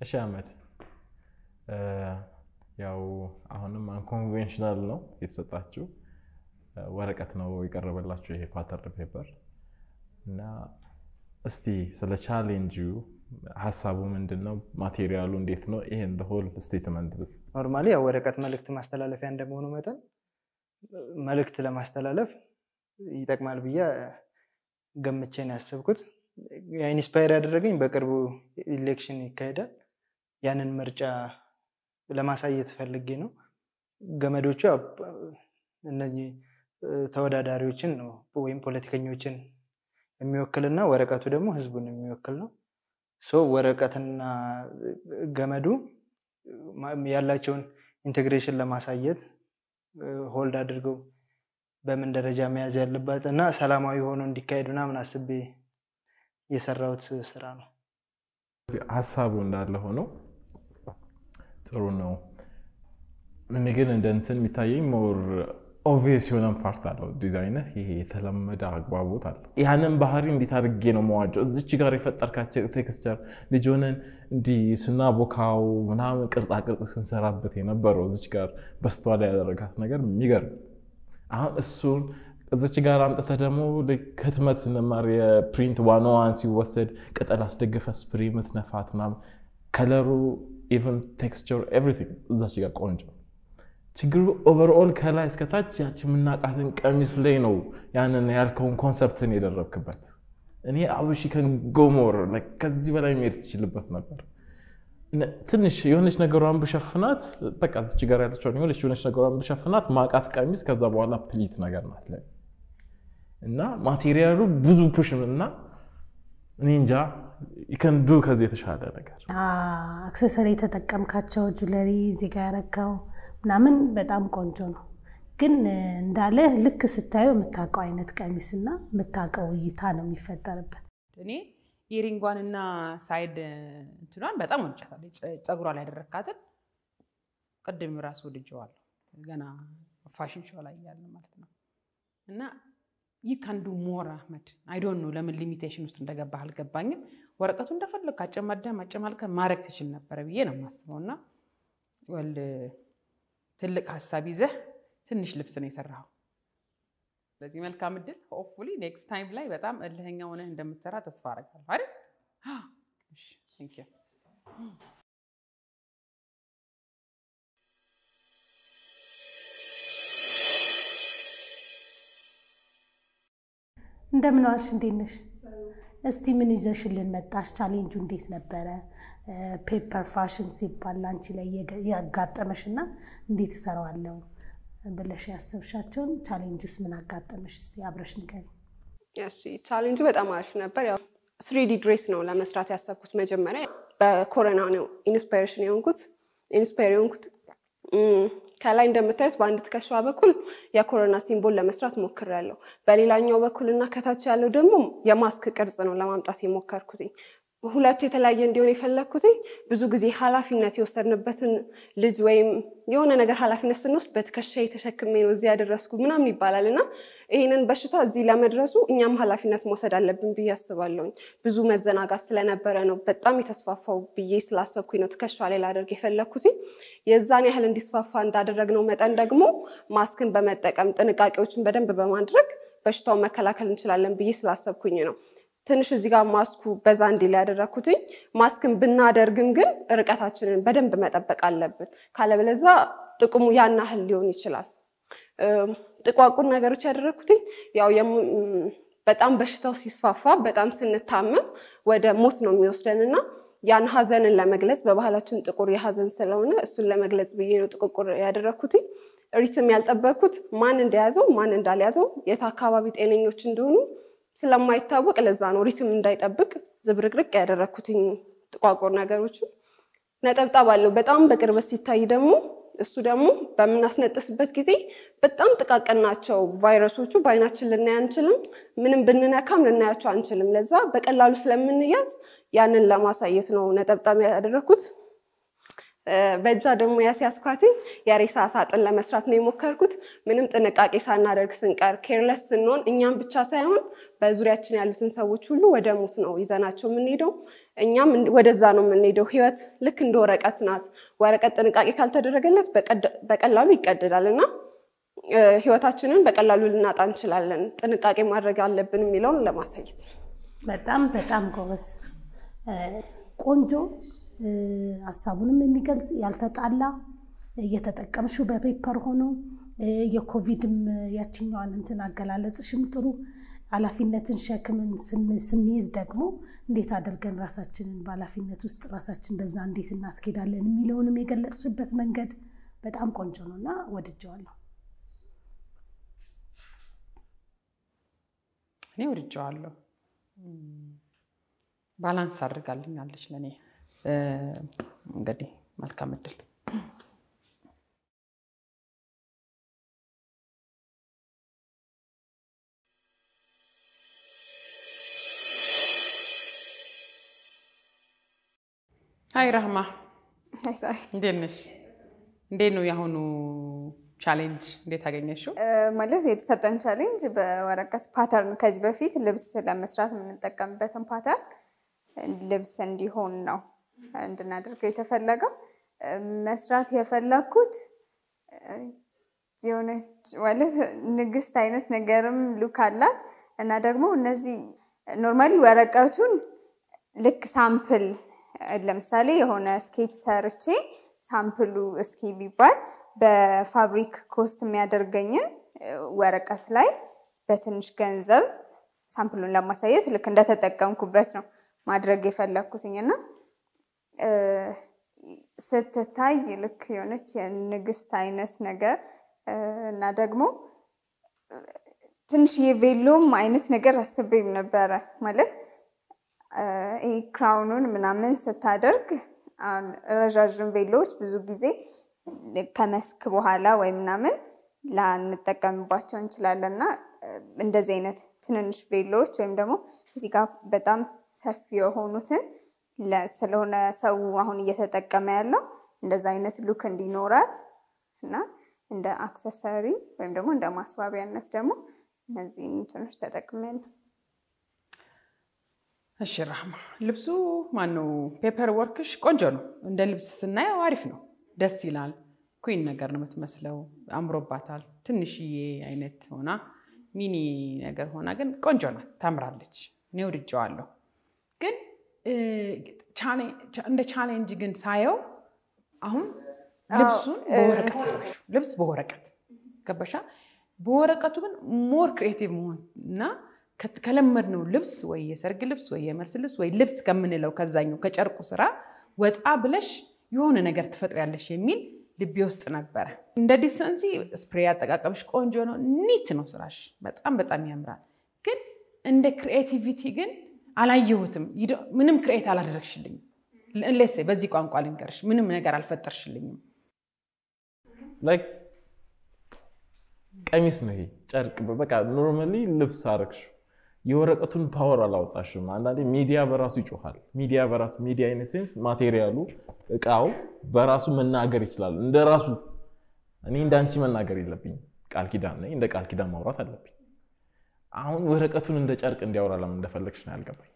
እሺ አመት ያው አሁንም አንኮንቬንሽናል ነው የተሰጣችሁ ወረቀት ነው የቀረበላችሁ ይሄ ፓተርን ፔፐር እና እስቲ ስለ ቻሌንጁ ሐሳቡ ምንድነው ማቴሪያሉ እንዴት ነው ይሄን the whole statement ኖርማሊ ያው ወረቀት መልእክት ማስተላለፊያ እንደሆነ መጠን መልእክት ለማስተላለፍ ይጠቅማል ብዬ ገምቼ ነው ያሰብኩት ያ ኢንስፓየር ያደረገኝ በቅርቡ ኢሌክሽን ይካሄዳል ያንን ምርጫ ለማሳየት ፈልጌ ነው ገመዶቹ እነዚህ ተወዳዳሪዎችን ነው ወይም ፖለቲከኞችን የሚወክልና ወረቀቱ ደግሞ ህዝቡን የሚወክል ነው ሶ ወረቀትና ገመዱ ያላቸውን ኢንተግሬሽን ለማሳየት ሆልድ አድርገው በምን ደረጃ መያዝ ያለባትና ሰላማዊ ሆኖ እንዲካሄዱና ምን አስቤ የሰራውት ስራ ነው ሐሳቡ እንዳለ ሆኖ ጥሩ ነው ምን ግን እንደንትን የሚታየኝ ሞር ኦብቪየስ የሆነ ፓርት አለው ዲዛይን ይሄ የተለመደ አግባቦት አለ ያንን ባህሪ እንዴት አድርጌ ነው መዋጀው እዚች ጋር የፈጠርካቸው ቴክስቸር ልጅ እንዲ ስናቦካው ምናምን ቅርጻ ቅርጽ ስንሰራበት የነበረው እዚች ጋር በስተዋላ ያደረጋት ነገር የሚገርም አሁን እሱን እዚች ጋር አምጥተ ደግሞ ለከትመት ነማር የፕሪንት 101 ሲወሰድ ቅጠል አስደገፈ ስፕሪ ምትነፋትና ከለሩ even texture everything እዛች ጋር ቆንጆ ችግሩ ኦቨርኦል ከላይ እስከ ታች ያቺ ምናቃትን ቀሚስ ላይ ነው ያንን ያልከውን ኮንሰፕትን የደረብክበት እኔ አብሺ ከጎሞር ከዚህ በላይ መሄድ ትችልበት ነበር ትንሽ የሆነች ነገሯን በሸፍናት በቃ እዚች ጋር ያለችው የሆነች ነገሯን በሸፍናት ማቃት ቀሚስ ከዛ በኋላ ፕሊት ነገር ናት ላይ እና ማቴሪያሉ ብዙ ፑሽና እኔ እንጃ you can do ከዚህ የተሻለ ነገር አክሰሰሪ ተጠቀምካቸው ጁለሪ እዚህ ጋር ያረካው ምናምን በጣም ቆንጆ ነው ግን እንዳለ ልክ ስታዩ የምታቀው አይነት ቀሚስና የምታቀው እይታ ነው የሚፈጠርበት እኔ ኢሪንጓንና ሳይድ እንትኗን በጣም ወንጫታለሁ ጸጉሯ ላይ ያደረካትን ቀደም ራሱ ልጅዋለሁ ገና ፋሽን ሾው ላይ ያለ ማለት ነው እና you can do more Ahmed I don't know ለምን ሊሚቴሽን ውስጥ እንደገባህ አልገባኝም ወረቀቱ እንደፈለክ ማጨማልከ ማረክ ትችል ነበር ብዬ ነው ማስበውና ወል ትልቅ ሐሳብ ይዘህ ትንሽ ልብስ ነው የሰራው በዚህ መልካም እድል hopefully next time ላይ በጣም እልህኛ ሆነህ እንደምትሰራ ተስፋ አደርጋለሁ አይደል እሺ thank you እንደምን ዋልሽ እንዴት ነሽ እስቲ ምን ይዘሽልን መጣሽ ቻሌንጁ እንዴት ነበረ ፔፐር ፋሽን ሲባል አንቺ ላይ ያጋጠመሽና እንዴት ተሰራዋለው ብለሽ ያሰብሻቸውን ቻሌንጁስ ምን አጋጠመሽ እስቲ አብረሽ ንገሪ እሺ ቻሌንጁ በጣም አሪፍ ነበር ያው 3D ድሬስ ነው ለመስራት ያሰብኩት መጀመሪያ በኮሮና ነው ኢንስፓይሬሽን የሆንኩት ከላይ እንደምታዩት በአንድ ተከሻዋ በኩል የኮሮና ሲምቦል ለመስራት ሞክሬያለሁ በሌላኛው በኩልና ከታች ያለው ደግሞ የማስክ ቅርጽ ነው ለማምጣት የሞከርኩት ሁለቱ የተለያየ እንዲሆን የፈለኩት ብዙ ጊዜ ኃላፊነት የወሰድንበትን ልጅ ወይም የሆነ ነገር ኃላፊነት ስንወስድ በትከሻዬ ተሸክሜ ነው እዚህ ያደረስኩ ምናምን ይባላልና ይሄንን በሽታ እዚህ ለመድረሱ እኛም ኃላፊነት መውሰድ አለብን ብዬ አስባለሁ ብዙ መዘናጋት ስለነበረ ነው በጣም የተስፋፋው ብዬ ስላሰብኩኝ ነው ትከሻዋ ላይ ላደርግ የፈለኩት የዛን ያህል እንዲስፋፋ እንዳደረግነው መጠን ደግሞ ማስክን በመጠቀም ጥንቃቄዎችን በደንብ በማድረግ በሽታው መከላከል እንችላለን ብዬ ስላሰብኩኝ ነው ትንሽ እዚህ ጋር ማስኩ በዛ እንዲል ያደረኩት ማስክን ብናደርግም ግን ርቀታችንን በደንብ መጠበቅ አለብን ካለበለዛ ጥቅሙ ያን ያህል ሊሆን ይችላል ጥቋቁር ነገሮች ያደረኩት ያው በጣም በሽታው ሲስፋፋ በጣም ስንታመም ወደ ሞት ነው የሚወስደንና ያን ሀዘንን ለመግለጽ በባህላችን ጥቁር የሀዘን ስለሆነ እሱን ለመግለጽ ብዬ ነው ጥቁር ያደረኩት ሪትም ያልጠበኩት ማን እንደያዘው ማን እንዳልያዘው የት አካባቢ ጤነኞች እንደሆኑ ስለማይታወቅ ለዛ ነው ሪትም እንዳይጠብቅ ዝብርቅርቅ ያደረኩት ጥቋቁር ነገሮች ነጠብጣብ አለው በጣም በቅርበት ሲታይ ደግሞ እሱ ደግሞ በመናስነጥስበት ጊዜ በጣም ጥቃቅናቸው ቫይረሶቹ ባይናችን ልናይ አንችልም ምንም ብንነካም ልናያቸው አንችልም ለዛ በቀላሉ ስለምንያዝ ያንን ለማሳየት ነው ነጠብጣብ ያደረኩት በእጇ ደግሞ ያስያዝኳትኝ የሬሳ ሳጥን ለመስራት ነው የሞከርኩት። ምንም ጥንቃቄ ሳናደርግ ስንቀር ኬርለስ ስንሆን እኛም ብቻ ሳይሆን በዙሪያችን ያሉትን ሰዎች ሁሉ ወደ ሞት ነው ይዘናቸው የምንሄደው። እኛም ወደዛ ነው የምንሄደው። ህይወት ልክ እንደ ወረቀት ናት። ወረቀት ጥንቃቄ ካልተደረገለት በቀላሉ ይቀደዳል እና ህይወታችንን በቀላሉ ልናጣ እንችላለን። ጥንቃቄ ማድረግ አለብን የሚለውን ለማሳየት ነው። በጣም በጣም ጎበዝ ቆንጆ ሐሳቡንም የሚገልጽ ያልተጣላ እየተጠቀምሽው በፔፐር ሆኖ የኮቪድም ያችኛዋን እንትን አገላለጽሽም ጥሩ ኃላፊነትን ሸክምን ስንይዝ ደግሞ እንዴት አድርገን ራሳችንን በኃላፊነት ውስጥ ራሳችን በዛ እንዴት እናስኬዳለን የሚለውንም የገለጽሽበት መንገድ በጣም ቆንጆ ነውና ወድጄዋለሁ። እኔ ወድጄዋለሁ። ባላንስ አድርጋልኛለች ለኔ። እንግዲህ መልካም እድል። ሃይ ራህማ። ሃይ ሳሪ። እንዴት ነሽ? እንዴት ነው ያሁኑ ቻሌንጅ እንዴት አገኘሽው? ማለት የተሰጠን ቻሌንጅ በወረቀት ፓተርን ከዚህ በፊት ልብስ ለመስራት የምንጠቀምበትን ፓተርን ልብስ እንዲሆን ነው እንድናደርገው የተፈለገው። መስራት የፈለኩት የሆነች ማለት ንግስት አይነት ነገርም ሉክ አላት እና ደግሞ እነዚህ ኖርማሊ ወረቀቱን ልክ ሳምፕል ለምሳሌ የሆነ ስኬች ሰርቼ ሳምፕሉ እስኪ ቢባል በፋብሪክ ኮስት የሚያደርገኝን ወረቀት ላይ በትንሽ ገንዘብ ሳምፕሉን ለማሳየት ልክ እንደተጠቀምኩበት ነው ማድረግ የፈለኩትኝና ስትታይ ልክ የሆነች የንግስት አይነት ነገር እና ደግሞ ትንሽ የቬሎም አይነት ነገር አስቤም ነበረ ማለት ክራውኑን ምናምን ስታደርግ ረዣዥም ቬሎች ብዙ ጊዜ ከመስክ በኋላ ወይ ምናምን ላንጠቀምባቸው እንችላለንና እንደዚህ አይነት ትንንሽ ቬሎች ወይም ደግሞ እዚህ ጋር በጣም ሰፊ የሆኑትን ስለሆነ ሰው አሁን እየተጠቀመ ያለው እንደዛ አይነት ሉክ እንዲኖራት እና እንደ አክሰሰሪ ወይም ደግሞ እንደ ማስዋቢያነት ደግሞ እነዚህ እንትኖች ተጠቅመን። እሺ ራህማ፣ ልብሱ ማነው ፔፐር ወርክሽ ቆንጆ ነው። እንደ ልብስ ስናየው አሪፍ ነው፣ ደስ ይላል። ኩዊን ነገር ነው የምትመስለው፣ አምሮባታል። ትንሽዬ አይነት ሆና ሚኒ ነገር ሆና ግን ቆንጆ ናት፣ ታምራለች። እኔ ወድጄዋለሁ። ግን እንደ ቻሌንጅ ግን ሳየው አሁን ልብሱን በወረቀት ሰራሽ፣ ልብስ በወረቀት ገባሻ። በወረቀቱ ግን ሞር ክሬቲቭ መሆን እና ከለመድነው ልብስ ወይ የሰርግ ልብስ ወይ የመልስ ልብስ ወይ ልብስ ከምንለው ከዛኛው ከጨርቁ ስራ ወጣ ብለሽ የሆነ ነገር ትፈጥሪያለሽ የሚል ልቤ ውስጥ ነበረ። እንደ ዲሰንሲ ስፕሬይ አጠቃቀምሽ ቆንጆ ነው፣ ኒት ነው ስራሽ፣ በጣም በጣም ያምራል። ግን እንደ ክሪኤቲቪቲ ግን አላየሁትም። ምንም ክሪኤት አላደረግሽልኝም። ለሌስ በዚህ ቋንቋ ልንገርሽ፣ ምንም ነገር አልፈጠርሽልኝም። ላይክ ቀሚስ ነው ይሄ ጨርቅ፣ በቃ ኖርማሊ ልብስ አረግሽ። የወረቀቱን ፓወር አላወጣሽም። አንዳንዴ ሚዲያ በራሱ ይጮሃል። ሚዲያ ኢን ሴንስ ማቴሪያሉ እቃው በራሱ መናገር ይችላል። እንደራሱ እኔ እንዳንቺ መናገር የለብኝም። ቃል ኪዳን ነኝ፣ እንደ ቃል ኪዳን ማውራት አለብኝ። አሁን ወረቀቱን እንደ ጨርቅ እንዲያወራ ለምን እንደፈለግሽ ነው ያልገባኝ።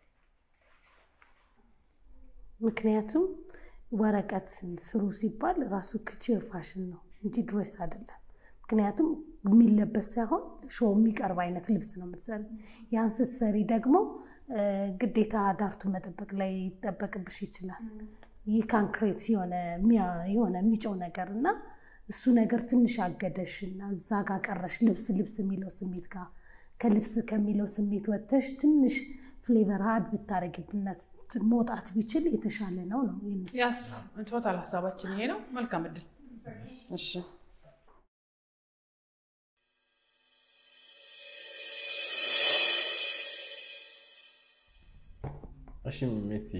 ምክንያቱም ወረቀት ስሩ ሲባል ራሱ ኩቲር ፋሽን ነው እንጂ ድሬስ አይደለም። ምክንያቱም የሚለበስ ሳይሆን ሾው የሚቀርብ አይነት ልብስ ነው የምትሰሪ። ያን ስትሰሪ ደግሞ ግዴታ ዳርቱ መጠበቅ ላይ ይጠበቅብሽ ይችላል። ይህ ካንክሬት የሆነ የሚጮው ነገር እና እሱ ነገር ትንሽ አገደሽና እዛ ጋር ቀረሽ። ልብስ የሚለው ስሜት ጋር ከልብስ ከሚለው ስሜት ወጥተሽ ትንሽ ፍሌቨር አድ ብታረጊብነት መውጣት ቢችል የተሻለ ነው ነው ያስ ቶታል ሐሳባችን ይሄ ነው። መልካም እድል። እሺ እሺ ሜቲ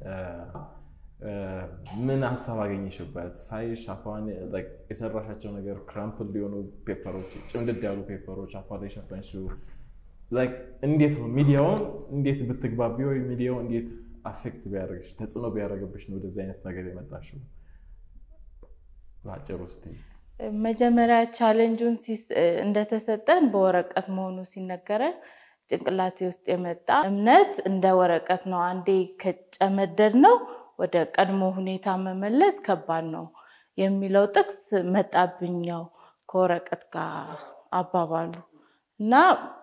ምን ሐሳብ አገኘሽበት? ሳይሽ አፋን የሰራሻቸው ነገር ክራምፕል ሊሆኑ ፔፐሮች፣ ጭምድድ ያሉ ፔፐሮች አፋ ላይ ሸፈንሽው። ላይክ እንዴት ነው ሚዲያውን እንዴት ብትግባቢ ወይ ሚዲያው እንዴት አፌክት ቢያደርግሽ ተጽዕኖ ቢያደርግብሽ ነው ወደዚህ አይነት ነገር የመጣሽው? ባጭሩ እስቲ መጀመሪያ ቻሌንጁን እንደተሰጠን በወረቀት መሆኑ ሲነገረን ጭንቅላቴ ውስጥ የመጣ እምነት እንደ ወረቀት ነው አንዴ ከጨመደድ ነው ወደ ቀድሞ ሁኔታ መመለስ ከባድ ነው የሚለው ጥቅስ መጣብኛው ከወረቀት ጋር አባባሉ እና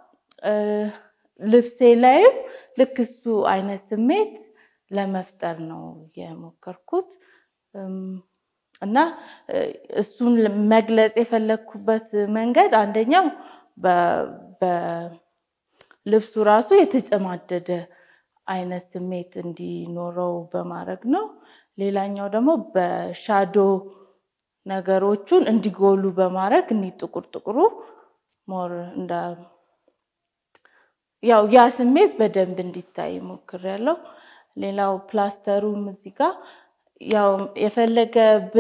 ልብሴ ላይ ልክ እሱ አይነት ስሜት ለመፍጠር ነው የሞከርኩት እና እሱን መግለጽ የፈለኩበት መንገድ አንደኛው በልብሱ ራሱ የተጨማደደ አይነት ስሜት እንዲኖረው በማድረግ ነው ሌላኛው ደግሞ በሻዶ ነገሮቹን እንዲጎሉ በማድረግ እኒ ጥቁሩ ሞር እንደ ያው ያ ስሜት በደንብ እንዲታይ ሞክሬያለሁ ሌላው ፕላስተሩም እዚህ ጋር ያው የፈለገ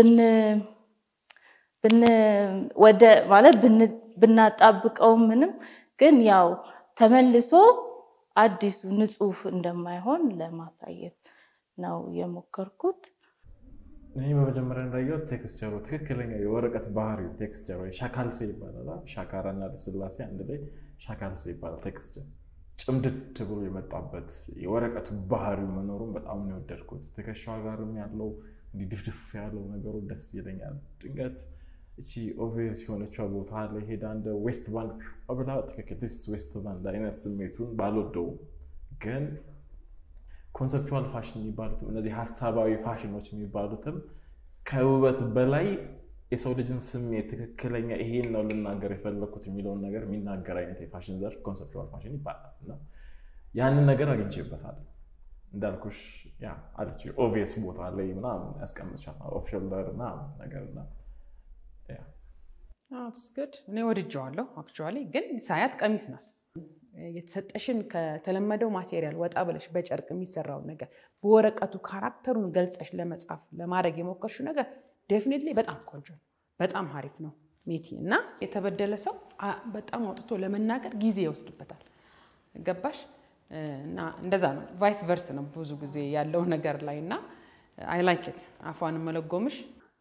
ወደ ማለት ብናጣብቀው ምንም ግን ያው ተመልሶ አዲሱ ንጹህ እንደማይሆን ለማሳየት ነው የሞከርኩት እኔ በመጀመሪያ እንዳየው ቴክስቸሩ ትክክለኛ የወረቀት ባህሪው ቴክስቸሩ ሻካልሴ ይባላል ሻካራና ለስላሴ አንድ ላይ ሻካልሴ ይባላል ቴክስቸር ጭምድድ ብሎ የመጣበት የወረቀቱ ባህሪው መኖሩን በጣም ነው ወደድኩት ተከሻው ጋርም ያለው እንዲድፍድፍ ያለው ነገሩ ደስ ይለኛል ድንገት እቺ ኦቪየስ የሆነችው ቦታ ላይ ሄዳ እንደ ዌስት ባንክ አብላ ትክክለኛ ዌስት ባንክ አይነት ስሜቱን ባልወደው ግን ኮንሰፕቹዋል ፋሽን የሚባሉት እነዚህ ሐሳባዊ ፋሽኖች የሚባሉትም ከውበት በላይ የሰው ልጅን ስሜት ትክክለኛ ይሄን ነው ልናገር የፈለኩት የሚለውን ነገር የሚናገር አይነት የፋሽን ዘርፍ ኮንሰፕቹዋል ፋሽን ይባላል እና ያንን ነገር አግኝቼበታለሁ እንዳልኩሽ ያ አለች ኦቪየስ ቦታ ላይ ምናምን ያስቀምጥሻል ኦፍ ሾልደር እና ነገርና ያ that's good እኔ ወድጄዋለሁ አክቹአሊ ግን ሳያት ቀሚስ ናት የተሰጠሽን ከተለመደው ማቴሪያል ወጣ ብለሽ በጨርቅ የሚሰራው ነገር በወረቀቱ ካራክተሩን ገልጸሽ ለመጻፍ ለማድረግ የሞከርሽው ነገር ዴፊኒትሊ በጣም ቆንጆ በጣም አሪፍ ነው ሜቲ እና የተበደለ ሰው በጣም አውጥቶ ለመናገር ጊዜ ይወስድበታል ገባሽ እና እንደዛ ነው ቫይስ ቨርስ ነው ብዙ ጊዜ ያለው ነገር ላይና አይ ላይክ ኢት አፋን መለጎምሽ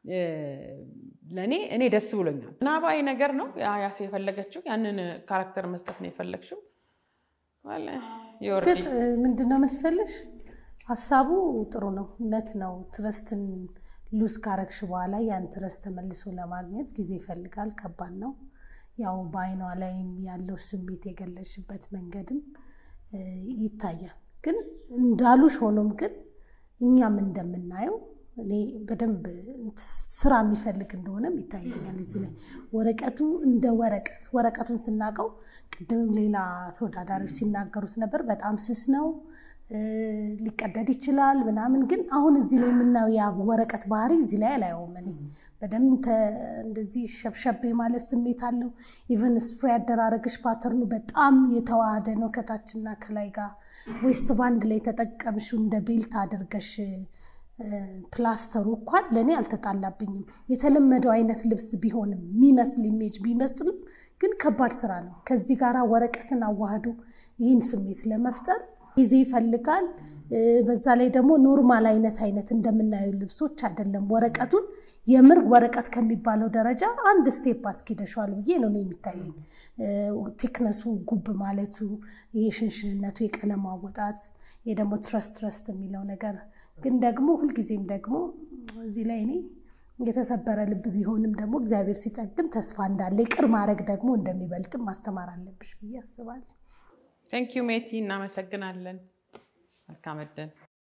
ለኔ ደስ ብሎኛል ናባይ ነገር ነው ያሰ የፈለገችው ያንን ካራክተር መስጠት ነው የፈለግሽው ወላ ግን ምንድነው መሰለሽ ሐሳቡ ጥሩ ነው እውነት ነው ትረስትን ሉዝ ካረክሽ በኋላ ያን ትረስት ተመልሶ ለማግኘት ጊዜ ይፈልጋል ከባድ ነው ያው ባይኗ ላይም ያለው ስሜት የገለሽበት መንገድም ይታያል ግን እንዳሉሽ ሆኖም ግን እኛም እንደምናየው እኔ በደንብ ስራ የሚፈልግ እንደሆነ ይታየኛል እዚህ ላይ ወረቀቱ እንደ ወረቀቱን ስናቀው ቅድም ሌላ ተወዳዳሪዎች ሲናገሩት ነበር በጣም ስስ ነው ሊቀደድ ይችላል ምናምን ግን አሁን እዚህ ላይ የምናየው ያ ወረቀት ባህሪ እዚህ ላይ አላየውም እኔ በደንብ እንደዚህ ሸብሸብ ማለት ስሜት አለው ኢቭን ስፕሬይ አደራረግሽ ፓተርኑ በጣም የተዋሃደ ነው ከታችና ከላይ ጋር ዌስት ባንድ ላይ ተጠቀምሽው እንደ ቤልት አድርገሽ ፕላስተሩ እንኳን ለኔ አልተጣላብኝም የተለመደው አይነት ልብስ ቢሆንም የሚመስል ኢሜጅ ቢመስልም ግን ከባድ ስራ ነው ከዚህ ጋራ ወረቀትን አዋህዶ ይህን ስሜት ለመፍጠር ጊዜ ይፈልጋል በዛ ላይ ደግሞ ኖርማል አይነት እንደምናየው ልብሶች አይደለም ወረቀቱን የምር ወረቀት ከሚባለው ደረጃ አንድ ስቴፕ አስኪደሻል ብዬ ነው የሚታየኝ ቴክነሱ ጉብ ማለቱ የሽንሽንነቱ የቀለም አወጣት የደሞ ትረስት የሚለው ነገር ግን ደግሞ ሁሉ ጊዜም ደግሞ እዚህ ላይ እኔ የተሰበረ ልብ ቢሆንም ደግሞ እግዚአብሔር ሲጠግም ተስፋ እንዳለ ይቅር ማድረግ ደግሞ እንደሚበልጥም ማስተማር አለብሽ ብዬ አስባለሁ Thank you ሜቲ እናመሰግናለን መልካም እድል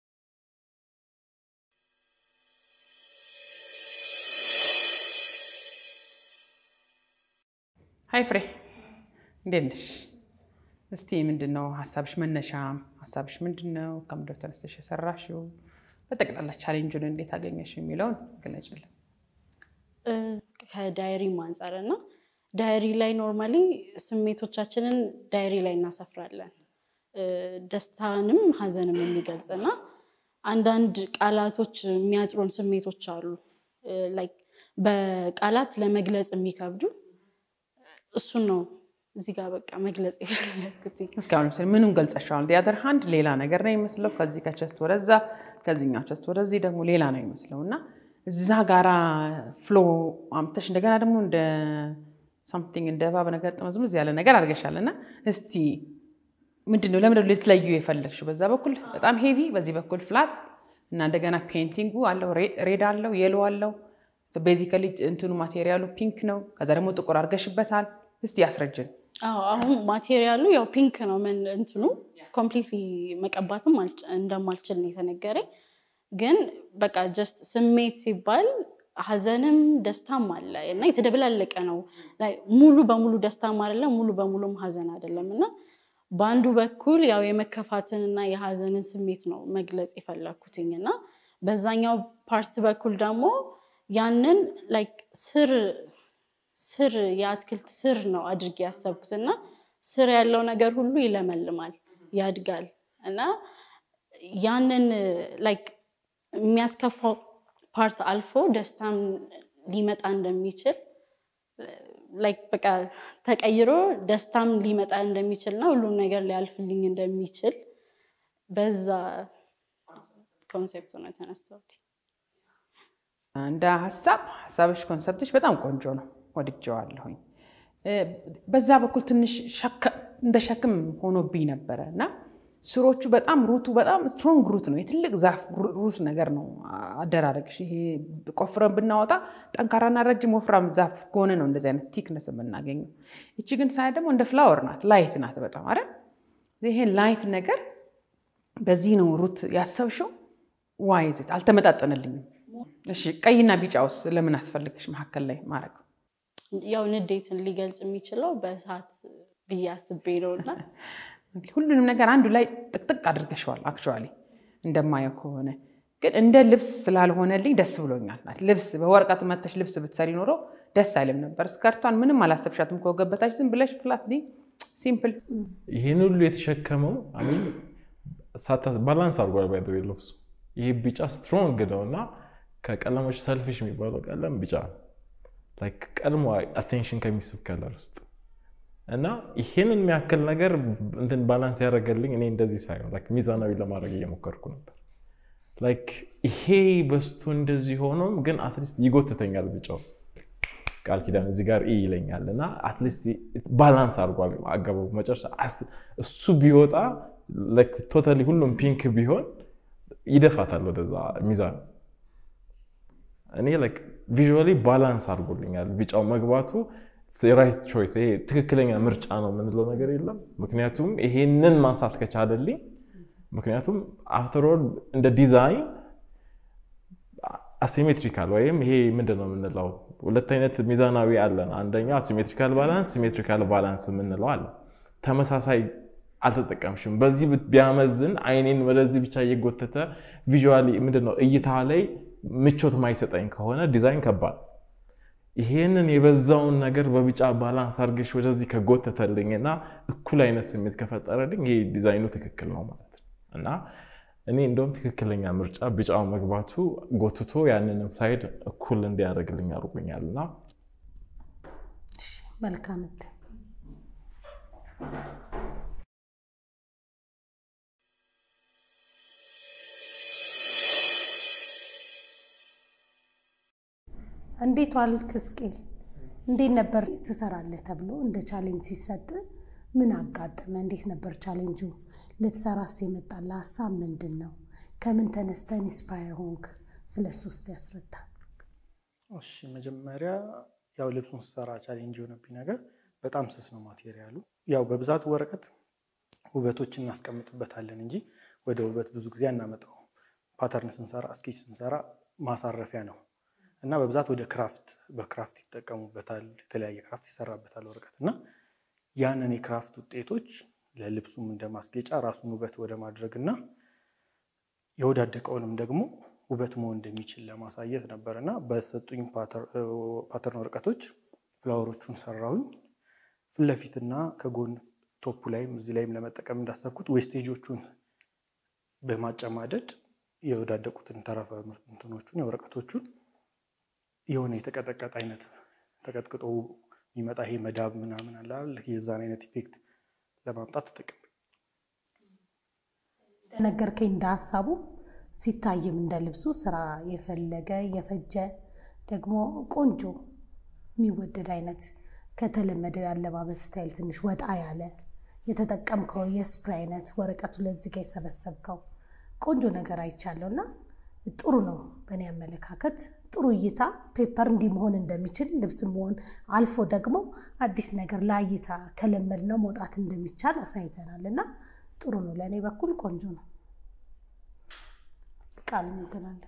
ሃይ ፍሬ እንዴት ነሽ እስቲ ምንድነው ሐሳብሽ መነሻ ሐሳብሽ ምንድነው ከምንድነው ተነስተሽ የሰራሽው በጠቅላላ ቻሌንጁን እንዴት አገኘሽ የሚለውን ገለጭልን ከዳይሪ ማንጻርና ዳይሪ ላይ ኖርማሊ ስሜቶቻችንን ዳይሪ ላይ እናሰፍራለን ደስታንም ሐዘንም የሚገልጽና አንዳንድ ቃላቶች የሚያጥሩን ስሜቶች አሉ ላይክ በቃላት ለመግለጽ የሚከብዱ እሱ ነው እዚህ ጋር በቃ መግለጽ ይፈልጋልኩት እስካሁን ምንም ገልጸሻል the other hand ሌላ ነገር ነው የሚመስለው ከዚህ ከቸስት ወደዛ ከዚህኛው ቸስት ወደዚህ ደግሞ ሌላ ነው የሚመስለውና እዛ ጋራ ፍሎ አምጥተሽ እንደገና ደግሞ እንደ something እንደ ባብ ነገር ጥምዝምዝ ያለ ነገር አድርገሻልና እስቲ ምንድነው ለምን ልትለዩ የፈለግሽው? በዛ በኩል በጣም ሄቪ በዚህ በኩል ፍላት እና እንደገና ፔይንቲንጉ አለው ሬድ አለው የሎ አለው ቤዚካሊ እንትኑ ማቴሪያሉ ፒንክ ነው ከዛ ደግሞ ጥቁር አድርገሽበታል እስቲ ያስረጅን አሁን ማቴሪያሉ ያው ፒንክ ነው ምን እንትኑ ኮምፕሊትሊ መቀባትም እንደማልችል ነው የተነገረኝ ግን በቃ ጀስት ስሜት ሲባል ሐዘንም ደስታም አለ እና የተደበላለቀ ነው ሙሉ በሙሉ ደስታም አይደለም ሙሉ በሙሉም ሐዘን አይደለምና ባንዱ በኩል ያው የመከፋትንና የሐዘንን ስሜት ነው መግለጽ የፈለኩትኝና በዛኛው ፓርት በኩል ደግሞ ያንን ላይክ ስር የአትክልት ስር ነው አድርጌ ያሰብኩትና ስር ያለው ነገር ሁሉ ይለመልማል ያድጋል እና ያንን ላይክ የሚያስከፋው ፓርት አልፎ ደስታም ሊመጣ እንደሚችል ላይክ በቃ ተቀይሮ ደስታም ሊመጣ እንደሚችልና ሁሉ ነገር ሊያልፍልኝ እንደሚችል በዛ ኮንሴፕት ነው ተነሳሁት እንደ ሐሳብሽ ኮንሰፕትሽ በጣም ቆንጆ ነው ወድጄዋለሁኝ በዛ በኩል ትንሽ እንደ ሸክም ሆኖብኝ ነበርና ስሮቹ በጣም ሩቱ በጣም ስትሮንግ ሩት ነው የትልቅ ዛፍ ሩት ነገር ነው አደራረግሽ ይሄ ቆፍረን ብናወጣ ጠንካራና ረጅም ወፍራም ዛፍ ከሆነ ነው እንደዚህ አይነት ቲክነስ የምናገኘው እቺ ግን ሳይ ደግሞ እንደ ፍላወር ናት ላይት ናት በጣም አይደል ይሄ ላይት ነገር በዚህ ነው ሩት ያሰብሽው ዋይዝ አልተመጣጠነልኝም እሺ ቀይና ቢጫውስ ለምን አስፈልግሽ መሐከል ላይ ማረግ ያው ንዴትን ሊገልጽ የሚችለው በእሳት በያስቤ ነውና ሁሉንም ነገር አንዱ ላይ ጥቅጥቅ አድርገሽዋል አክቹአሊ እንደማየው ከሆነ ግን እንደ ልብስ ስላልሆነልኝ ደስ ብሎኛል ልብስ በወርቀት መተሽ ልብስ ብትሰሪ ኖሮ ደስ አይልም ነበር ስከርቷን ምንም አላሰብሻትም ከወገበታች ዝም ብለሽ ፍላት ዲ ሲምፕል ይሄን ሁሉ የተሸከመው አሚን ባላንስ አድርጓል ባይደው ልብሱ ይሄ ቢጫ ስትሮንግ ነውና ከቀለሞች ሰልፊሽ የሚባለው ቀለም ቢጫ ላይክ ቀልሞ አቴንሽን ከሚስብ ከለር ውስጥ እና ይሄንን የሚያክል ነገር እንትን ባላንስ ያደርገልኝ እኔ እንደዚህ ሳይሆን ላይክ ሚዛናዊ ለማድረግ እየሞከርኩ ነበር ላይክ ይሄ በስቱ እንደዚህ ሆኖም ግን አትሊስት ይጎትተኛል ቢጫው ቃል ኪዳን እዚህ ጋር ይለኛልና አትሊስት ባላንስ አድርጓል አገባው መጨረሻ እሱ ቢወጣ ላይክ ቶታሊ ሁሉም ፒንክ ቢሆን ይደፋታል ወደዛ ሚዛን እኔ ላይክ ቪዥዋሊ ባላንስ አድርጎልኛል ቢጫው መግባቱ ራይት ቾይስ ይሄ ትክክለኛ ምርጫ ነው ምንለው ነገር የለም ምክንያቱም ይሄንን ማንሳት ከቻለልኝ ምክንያቱም አፍተር ኦል እንደ ዲዛይን አሲሜትሪካል ወይም ይሄ ምንድነው ምንለው ሁለት አይነት ሚዛናዊ አለን አንደኛ አሲሜትሪካል ባላንስ ሲሜትሪካል ባላንስ ምንለው አለ ተመሳሳይ አልተጠቀምሽም በዚህ ቢያመዝን አይኔን ወደዚህ ብቻ እየጎተተ ቪዥዋሊ ምንድነው እይታ ላይ ምቾት ማይሰጠኝ ከሆነ ዲዛይን ከባድ ይሄንን የበዛውን ነገር በቢጫ ባላንስ አድርገሽ ወደዚህ ከጎተተልኝና እኩል አይነት ስሜት ከፈጠረልኝ ይሄ ዲዛይኑ ትክክል ነው ማለት ነው እና እኔ እንደውም ትክክለኛ ምርጫ ቢጫው መግባቱ ጎትቶ ያንንም ሳይድ እኩል እንዲያደርግልኝ አድርጎኛልና እሺ መልካም እንዴት ዋልክ እስቄል እንዴት ነበር ትሰራለህ ተብሎ እንደ ቻሌንጅ ሲሰጥ ምን አጋጠመ እንዴት ነበር ቻሌንጁ ልትሰራስ የመጣላ ሐሳብ ምንድነው ከምን ተነስተህ ኢንስፓየር ሆንክ ስለሱ ውስጥ ያስረዳ እሺ መጀመሪያ ያው ልብሱን ሰራ ቻሌንጅ ሆነብኝ ነገር በጣም ስስ ነው ማቴሪያሉ ያው በብዛት ወረቀት ውበቶችን እናስቀምጥበታለን እንጂ ወደ ውበት ብዙ ጊዜ እናመጣው ፓተርን ስንሰራ ስኬች ስንሰራ ማሳረፊያ ነው እና በብዛት ወደ በክራፍት ይጠቀሙበታል የተለያየ ክራፍት ይሰራበታል ወረቀትና ያንን የክራፍት ውጤቶች ለልብሱም እንደማስጌጫ ራሱን ውበት ወደ ማድረግና የወዳደቀውንም ደግሞ ውበት መሆን እንደሚችል ለማሳየት ነበርና በሰጡኝ ፓተርን ወረቀቶች ፍላወሮቹን ሰራሁኝ ፍለፊትና ከጎን ቶፑ ላይም እዚህ ላይም ለመጠቀም እንዳሰብኩት ዌስቴጆቹን በማጨማደድ የወዳደቁትን ተረፈ ምርቶቹን የወረቀቶቹን የሆነ የተቀጠቀጠ አይነት ተቀጥቅጦ ይመጣ ይሄ መዳብ ምናምን አለ የዛን አይነት ኢፌክት ለማምጣት ተጠቅም ነገርከኝ እንዳሳቡ ሲታይም እንደ ልብሱ ስራ የፈለገ የፈጀ ደግሞ ቆንጆ የሚወደድ አይነት ከተለመደው ያለባበስ ስታይል ትንሽ ወጣ ያለ የተጠቀምከው የስፕሬይ አይነት ወረቀቱ ለዚህ ጋር የሰበሰብከው ቆንጆ ነገር አይቻለውና ጥሩ ነው። በእኔ አመለካከት ጥሩ እይታ ፔፐር እንዲህ መሆን እንደሚችል ልብስ መሆን አልፎ ደግሞ አዲስ ነገር ለእይታ ከለመድነው መውጣት እንደሚቻል አሳይተናልና ጥሩ ነው። ለእኔ በኩል ቆንጆ ነው። ቃል እንገናለ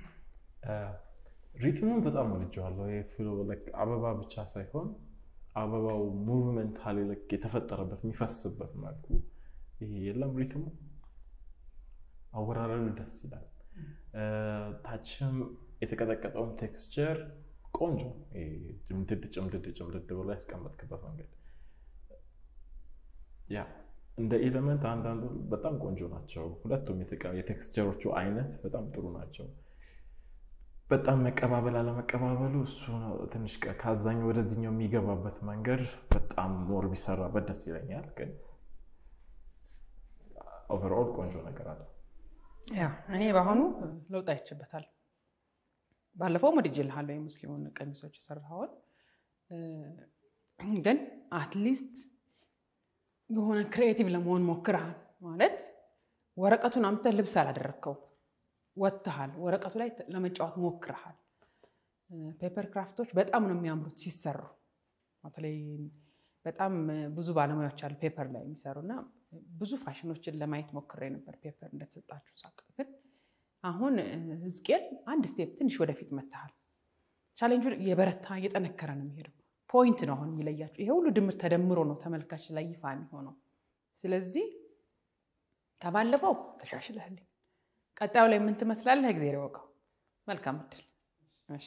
ሪትሙን በጣም ወድጄዋለሁ። ይሄ ፍሎ ላይክ አበባ ብቻ ሳይሆን አበባው ሙቭመንታሊ ላይክ የተፈጠረበት የሚፈስበት መልኩ ይሄ የለም ሪትሙ አወራረዱ ደስ ይላል። ታችም የተቀጠቀጠውን ቴክስቸር ቆንጆ ጭምድድ ብሎ ያስቀመጥክበት መንገድ ያ እንደ ኤሌመንት አንዳንዱ በጣም ቆንጆ ናቸው። ሁለቱም የቴክስቸሮቹ አይነት በጣም ጥሩ ናቸው። በጣም መቀባበል አለመቀባበሉ እሱ ነው ትንሽ ከአዛኛው ወደዚህኛው የሚገባበት መንገድ በጣም ሞር ቢሰራበት ደስ ይለኛል። ግን ኦቨርኦል ቆንጆ ነገር አለ። ያ እኔ በአሁኑ ለውጥ አይችበታል። ባለፈው ወድጄልሃለሁ የሙስሊሙን ቀሚሶች የሰራኸውን ግን አትሊስት የሆነ ክሪኤቲቭ ለመሆን ሞክረሃል ማለት ወረቀቱን አምጥተህ ልብስ አላደረግከው ወጥተሃል። ወረቀቱ ላይ ለመጫወት ሞክረሃል። ፔፐር ክራፍቶች በጣም ነው የሚያምሩት ሲሰሩ። በተለይ በጣም ብዙ ባለሙያዎች አሉ ፔፐር ላይ የሚሰሩና ብዙ ፋሽኖችን ለማየት ሞክሬ ነበር ፔፐር እንደተሰጣችሁ ሳቅ። ግን አሁን ህዝቅኤል አንድ ስቴፕ ትንሽ ወደፊት መጥተሃል። ቻሌንጁ የበረታ እየጠነከረ ነው የሚሄደው። ፖይንት ነው አሁን የሚለያችሁ። ይሄ ሁሉ ድምር ተደምሮ ነው ተመልካች ላይ ይፋ የሚሆነው። ስለዚህ ከባለፈው ተሻሽለህልኝ ቀጣዩ ላይ ምን ትመስላለህ? እግዚአብሔር ይወቀው። መልካም እድል። እሺ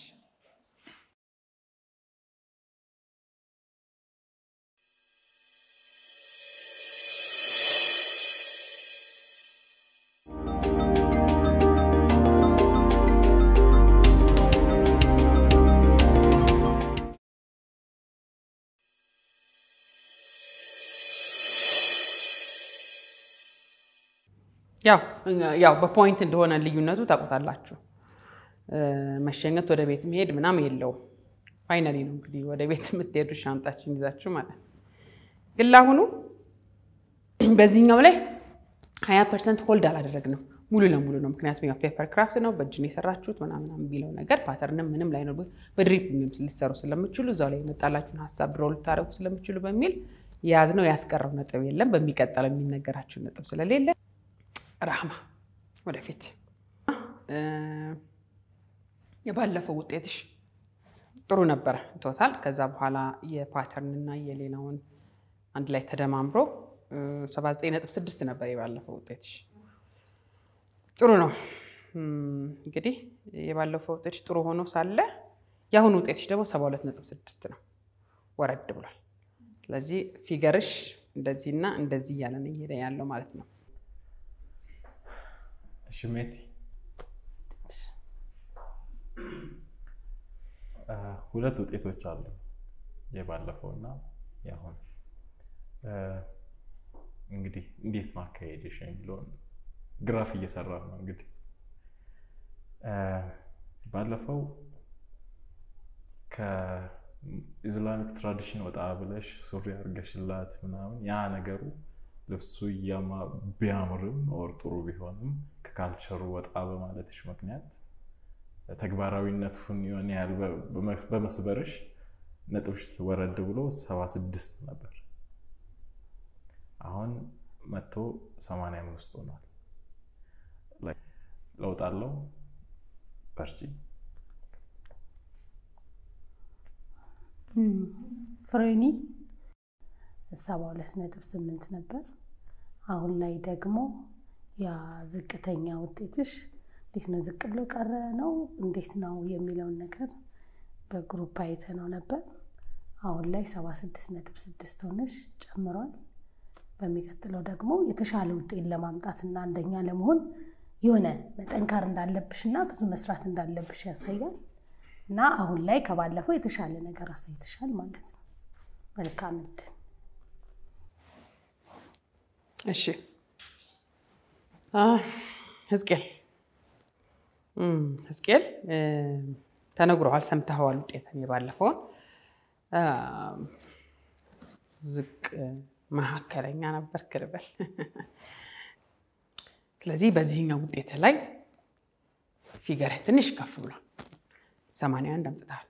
ያው በፖይንት እንደሆነ ልዩነቱ ታውቁታላችሁ። መሸኘት ወደ ቤት መሄድ ምናምን የለውም። ፋይናሊ ነው እንግዲህ ወደ ቤት የምትሄዱ ሻንጣችን ይዛችሁ ማለት ነው። ግን ለአሁኑ በዚህኛው ላይ 20% ሆልድ አላደረግንም ሙሉ ለሙሉ ነው። ምክንያቱም ያው ፔፐር ክራፍት ነው በእጅ ነው የሰራችሁት ምናምን ቢለው ነገር ፓተርንም ምንም ላይ ነው በድሪፕ ልትሰሩ ስለምትችሉ እዛው ላይ የመጣላችሁን ሀሳብ ድሮ ልታረጉ ስለምትችሉ በሚል ያዝነው ያስቀረው ነጥብ የለም። በሚቀጥለው የሚነገራችሁ ነጥብ ስለሌለ ራህማ ወደፊት የባለፈው ውጤትሽ ጥሩ ነበር ቶታል። ከዛ በኋላ የፓተርን እና የሌላውን አንድ ላይ ተደማምሮ 79.6 ነበር የባለፈው ውጤትሽ። ጥሩ ነው። እንግዲህ የባለፈው ውጤትሽ ጥሩ ሆኖ ሳለ ያሁኑ ውጤትሽ ደግሞ 72.6 ነው፣ ወረድ ብሏል። ስለዚህ ፊገርሽ እንደዚህና እንደዚህ ያለ ነው ይሄደ ያለው ማለት ነው። ሽሜቲ ሁለት ውጤቶች አሉ፣ የባለፈውና ያሁን። እንግዲህ እንዴት ማካሄድሽ የሚለውን ግራፍ እየሰራ ነው። እንግዲህ ባለፈው ከኢስላሚክ ትራዲሽን ወጣ ብለሽ ሱሪ አድርገሽላት ምናምን ያ ነገሩ ልብሱ ቢያምርም ኦር ጥሩ ቢሆንም ከካልቸሩ ወጣ በማለትሽ ምክንያት ተግባራዊነቱን የሆነ ያህል በመስበርሽ ነጥብሽ ወረድ ብሎ 76 ነበር። አሁን መጥቶ 85 ሆኗል። ለውጥ አለው። በርቺ። ፍሬኒ 72.8 ነበር። አሁን ላይ ደግሞ ያ ዝቅተኛ ውጤትሽ እንዴት ነው ዝቅ ብሎ ቀረ ነው እንዴት ነው የሚለውን ነገር በግሩፕ አይተነው ነበር። አሁን ላይ 76.6 ሆነሽ ጨምሯል። በሚቀጥለው ደግሞ የተሻለ ውጤት ለማምጣትና አንደኛ ለመሆን የሆነ መጠንከር እንዳለብሽና ብዙ መስራት እንዳለብሽ ያሳያል። እና አሁን ላይ ከባለፈው የተሻለ ነገር አሳይተሻል ማለት ነው። መልካም እድል። እሺ ህዝቅኤል እስኬል ተነግሯል ሰምተኸዋል ውጤትን የባለፈውን ዝቅ መካከለኛ ነበር ክርበል ስለዚህ በዚህኛው ውጤት ላይ ፊገር ትንሽ ከፍ ብሏል 81 አምጥተሃል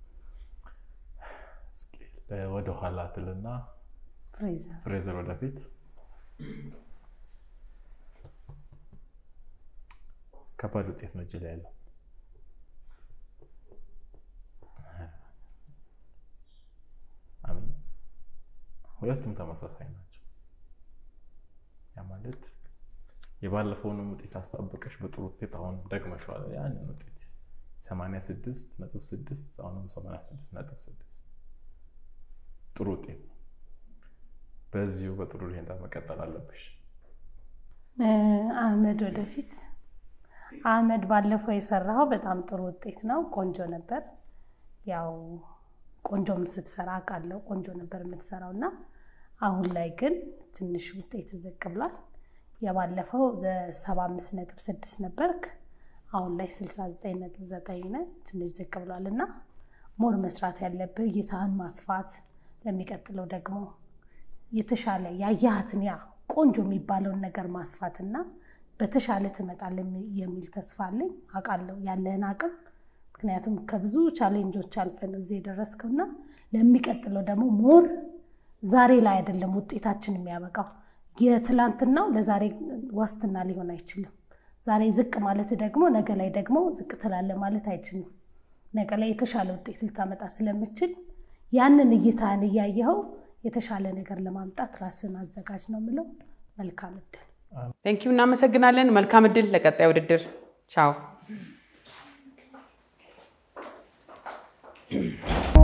ወደ ኋላ ትልና ፍሬዘር ወደፊት ከባድ ውጤት ነው እጅ ላይ ያለው አሜን ሁለቱም ተመሳሳይ ናቸው ያ ማለት የባለፈውን ውጤት አስጠብቀሽ በጥሩ ውጤት አሁን ደግመሽዋል ያንን ውጤት 86.6 አሁንም 86.6 ጥሩ ውጤት በዚሁ በጥሩ ሁኔታ መቀጠል አለብሽ አህመድ ወደፊት አህመድ ባለፈው የሰራው በጣም ጥሩ ውጤት ነው ቆንጆ ነበር ያው ቆንጆም ስትሰራ አቃለው ቆንጆ ነበር የምትሰራውና አሁን ላይ ግን ትንሽ ውጤት ዝቅ ብሏል የባለፈው 75.6 ነበርክ አሁን ላይ 69.9 ነው ትንሽ ዝቅ ብሏልና ሞር መስራት ያለብህ እይታህን ማስፋት ለሚቀጥለው ደግሞ የተሻለ ያያህትን ያ ቆንጆ የሚባለው ነገር ማስፋትና በተሻለ ተመጣለም የሚል ተስፋ አለኝ አቃለው ያለህን አቅም ምክንያቱም ከብዙ ቻሌንጆች አልፈን እዚህ ደረስኩና ለሚቀጥለው ደግሞ ሞር ዛሬ ላይ አይደለም ውጤታችን የሚያበቃው የትላንትናው ለዛሬ ዋስትና ሊሆን አይችልም ዛሬ ዝቅ ማለት ደግሞ ነገ ላይ ደግሞ ዝቅ ትላለ ማለት አይችልም ነገ ላይ የተሻለ ውጤት ልታመጣ ስለምችል ያንን እይታን ያያየው የተሻለ ነገር ለማምጣት ራስን አዘጋጅ ነው ምለው መልካም እድል Thank you እናመሰግናለን መልካም እድል ለቀጣይ ውድድር ቻው